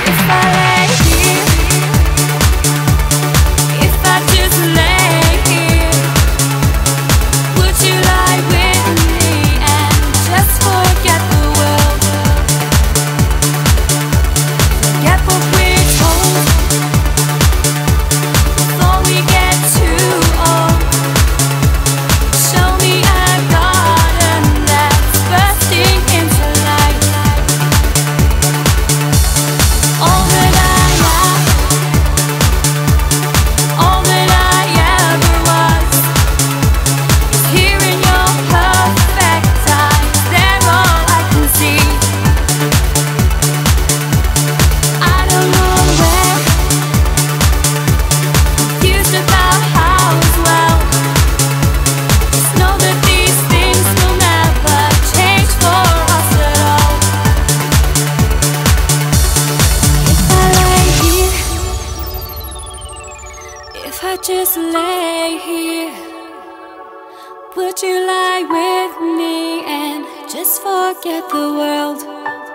If I lay here, if I just lay here, would you lie with me and just forget the world? Forget what we're told before we get too old. Show me a garden that's bursting into light. All that I am, all that I ever was, is here in your perfect eyes. They're all I can see. I don't know where, confused about how as well. Just know that these things will never change for us at all. If I lay here, if I just lay here, would you lie with me and just forget the world?